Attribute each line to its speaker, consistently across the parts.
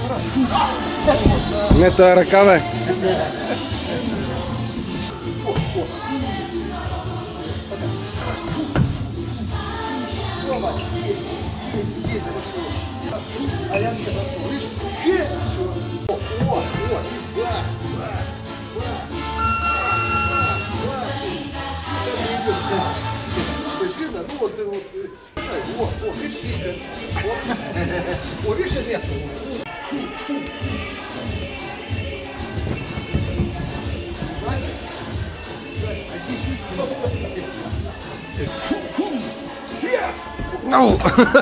Speaker 1: Это роковая.
Speaker 2: А я где зашел, видишь? О, то есть видно, ну вот ты вот, видишь, чисто. О, видишь, нет. А здесь видишь,
Speaker 1: Ну.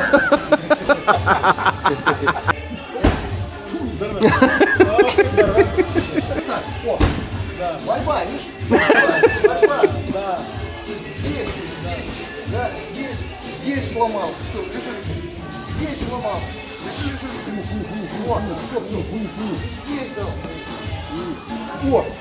Speaker 2: О, да. Борьба, видишь? Борьба, да. Здесь сломал. Все, лежи. Здесь сломал. Вот, здесь дал. О.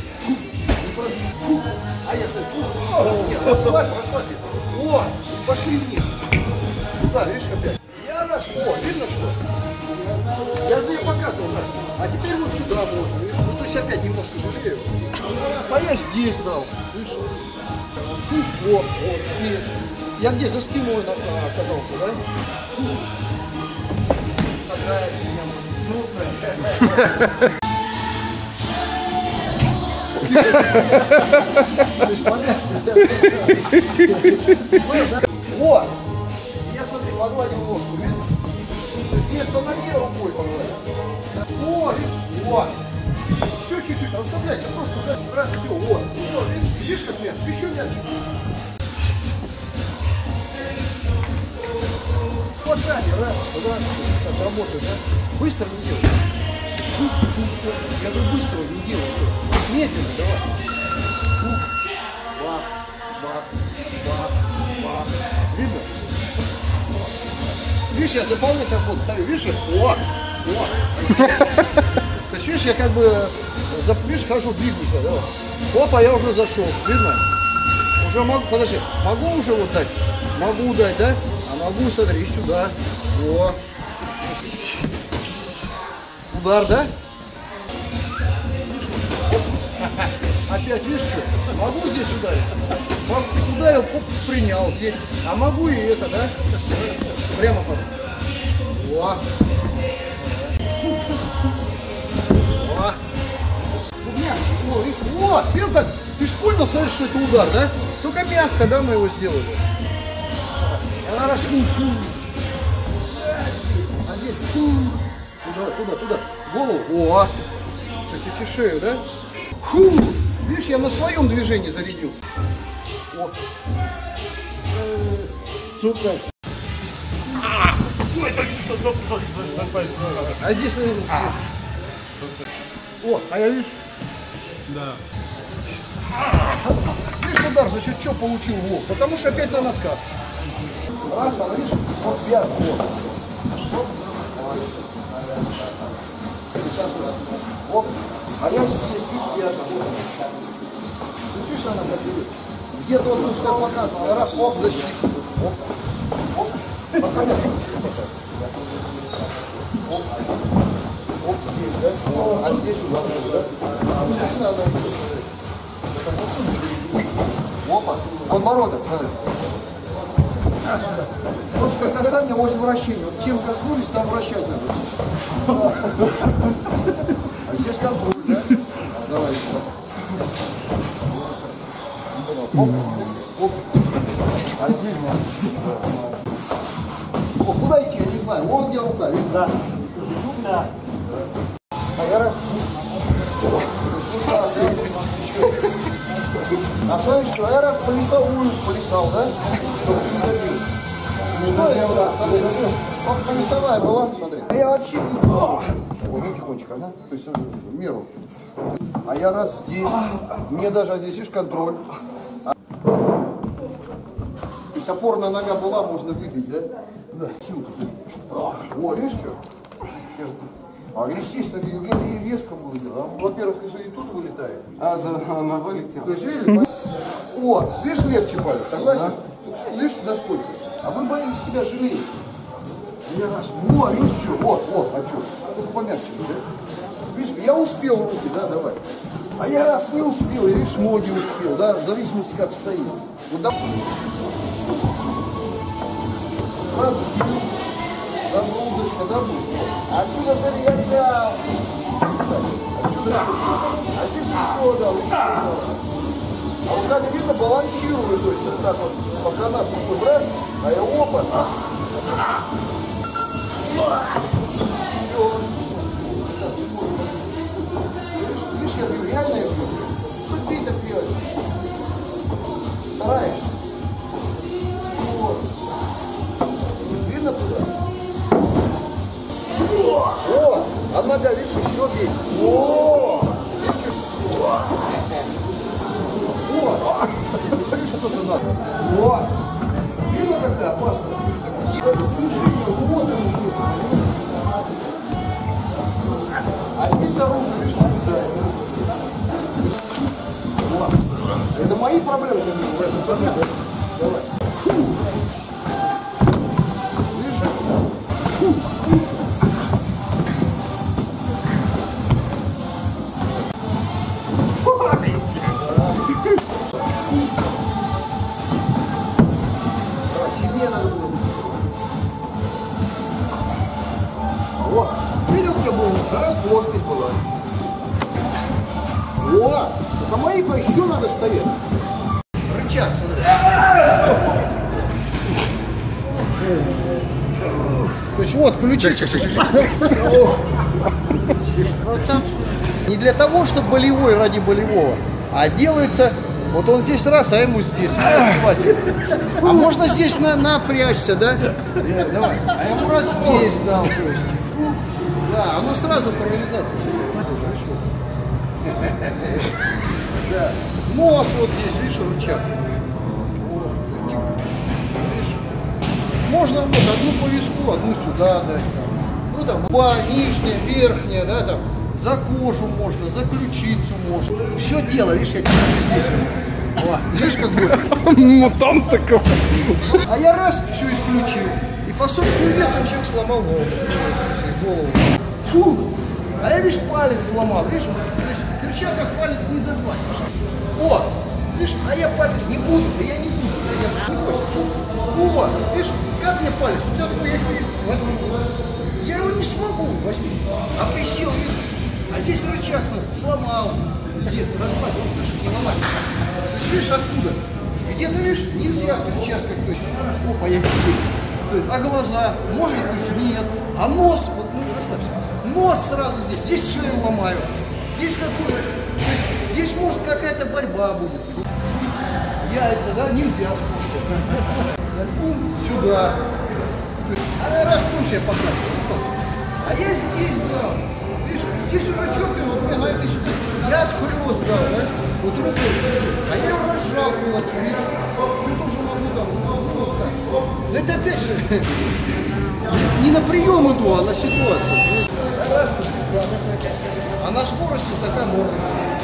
Speaker 2: А я смотрю. Расслабь. О, пошли вниз. Да, видишь опять. Я раз. О, видно что? Я за нее показывал, да. А теперь вот сюда можно, видишь? Ну, то есть опять немножко жалею. А я здесь дал, видишь? Вот здесь. Я где? За спиной оказался, да? Вот! Я смотри, погладил ножку, видишь? Здесь по ноге рукой погладил. Вот! Еще чуть-чуть, расслабляйся, просто раз, все, вот. Видишь, как мягко? Еще мягче. Вот сзади, раз, так работает, да? Быстро не делай. Я говорю, быстро не делай. Медленно, давай. Бах. Видно? Видишь, я дополнительно буду ставлю. Видишь, о. То есть, видишь, я как бы, видишь, хожу, двигаюсь, давай. Опа, я уже зашел, видно? Уже могу, подожди, могу уже вот дать? Могу дать, да? А могу, смотри, сюда. О. Удар, да? Опять, видишь, что? Могу здесь ударить? Ударил, принял здесь. А могу и это, да? Прямо под. О. Вот, видел как? Ты ж понял, смотри, что это удар, да? Только мягко, да, мы его сделали. А раз, а здесь, туда, голову, о. То есть, если шею, да? Фу. Видишь, я на своем движении зарядился. О. Супер. А здесь, о, а я видишь?
Speaker 3: Да.
Speaker 2: Видишь, удар за счет чего получил? Вот. Потому что опять на носках. Раз, а видишь, вот связано. Вот. Оп. А я здесь, видишь, связано. Ты видишь, она как идет? Где-то вот, что я показывал. Раз, оп, защитил. Оп. Понятно, оп. Оп, здесь, да? А здесь удар, да? Опа, подбородок. Точка касания, ось вращения. Вот чем коснулись, там вращать надо. А здесь контроль, да? Давай. Оп, оп. А здесь надо. Куда идти, я не знаю. Вон где рука, видишь? Да. Да. А я раз. А с вами что? Я раз полисал, да? Что это? Полисовая была, смотри. А я вообще не помню. Вот, ну тихонечко, ага. То есть в меру. А я раз здесь. Мне даже здесь, видишь, контроль. То есть опорная нога была, можно выбить, да? Да. О, видишь что? Агрессивно и резко было дело. Во-первых, и тут вылетает.
Speaker 3: А, да, она вылетела.
Speaker 2: То есть, видишь, о, видишь, легче палец, согласен? Видишь, насколько? А вы боитесь себя жалеете. Я раз. Во, видишь, что? Вот, а что? Только помягче, да? Видишь, я успел руки, да, давай. А я раз не успел, я, видишь, ноги успел, да, в зависимости как стоит. Вот да. Сразу загрузочка, да, будет? Отсюда смотри, я взял. Отсюда. А здесь еще дал, еще дал. А вот как видно, балансирую, то есть вот так вот по канату такой раз, а я опа. Видишь, я бью, реально я бью. Хоть ты так бьешь. Стараешься. Вот. Видно туда? О! А нога, видишь, еще бей. О! Вот. Видишь, что-то надо. Вот. Видно, когда опасно? А здесь оружие, видишь, наблюдает. Вот. Это мои проблемы. Давай. Видишь? Сильнее надо было. Вот. Видел, где был? Раз плоскость была. Вот. Это мои еще надо стоять. Рычаг, смотри. То есть вот ключи. Не для того, чтобы болевой ради болевого, а делается, вот он здесь раз, а ему здесь. А можно здесь напрячься, да? Давай. А ему раз здесь дал. Да, оно сразу парализация. Да. Нос вот здесь, видишь, рычаг. Можно вот одну по виску, одну сюда дать. Ну там, нижняя, верхняя, да, там. За кожу можно, за ключицу можно. Все дело, видишь, я тебе здесь. О, видишь, как будет?
Speaker 1: Мутант такой.
Speaker 2: А я раз все исключил. И по собственному весу человек сломал голову. Фу! А я, видишь, палец сломал, видишь? То есть в перчатках палец не захватишь. О! Видишь, а я палец не буду, да я не буду, да я не хочу. О! Видишь, как мне палец? Вот я такой, я возьму. Я его не смогу возьму. А присел, видишь? А здесь рычаг сломал. Здесь расслабил, не ломать. То есть, видишь, откуда? Где-то, видишь, нельзя в перчатках. То есть, опа, я здесь. А глаза? Можно включить? Нет. А нос? Вот, ну, расслабься. Нос сразу здесь. Здесь шею ломаю. Здесь какую-то... Здесь, может, какая-то борьба будет. Яйца, да? Нельзя. Сюда. А раз позже я показываю. А я здесь дал. Видишь, здесь уже четко, вот мне на это сюда. Я отхлёст дал, да? Вот рукой. А я его разжал кулаки, видишь? Я тоже могу там, вот так. Но это опять же не на прием иду, а на ситуацию. Раз, а на скорости такая морда.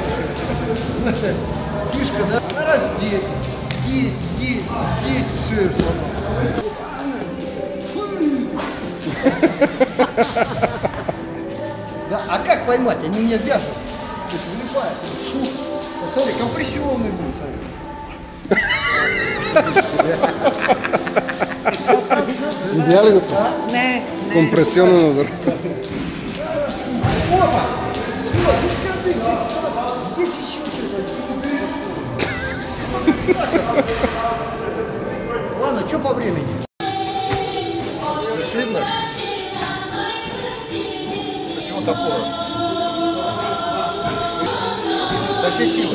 Speaker 2: Фишка, да? Раз здесь, здесь шею сломал. Да, а как поймать? Они меня вяжут. То есть вылипает. Посмотри, компрессионный будет, смотри.
Speaker 1: Идеально. Компрессионный удар.
Speaker 2: Опа! Все, здесь кадык, здесь еще что-то. Ладно, что по времени? Здесь видно? Почему топор? Со всей силы.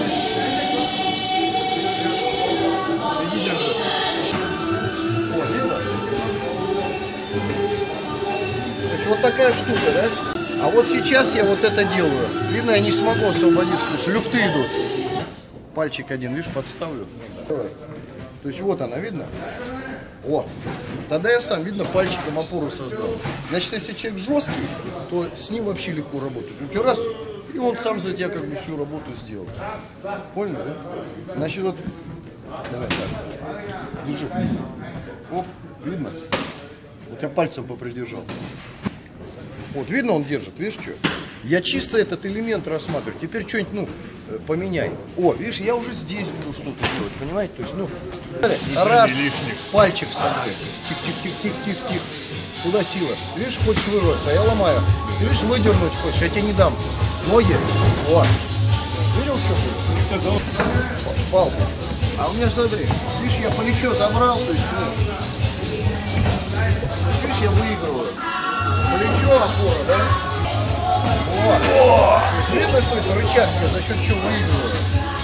Speaker 2: Иди держи. О, видно? То есть вот такая штука, да? А вот сейчас я вот это делаю. Видно, я не смогу освободиться. То есть люфты идут. Пальчик один, видишь, подставлю. Давай. То есть вот она, видно? О, тогда я сам, видно, пальчиком опору создал. Значит, если человек жесткий, то с ним вообще легко работать. Руки раз, и он сам за тебя как бы всю работу сделал. Понял, да? Значит, вот, давай, так. Держи. Оп, видно? Вот я пальцем попридержал. Вот, видно, он держит, видишь, что? Я чисто этот элемент рассматриваю. Теперь что-нибудь, ну, поменяй. О, видишь, я уже здесь буду что-то делать, понимаете? То есть, ну, раз, пальчик с тобой. Тих-тих-тих-тих-тих-тих. Куда сила? Видишь, хочешь вырваться, а я ломаю. Видишь, выдернуть хочешь, я тебе не дам. Ноги. Вот. Видел, что будет? Палка. А у меня, смотри, видишь, я плечо забрал, то есть, ну, видишь, я выигрываю. Плечо, опора, да? Вот. Видно, что это рычаг, я за счет чего выигрываю.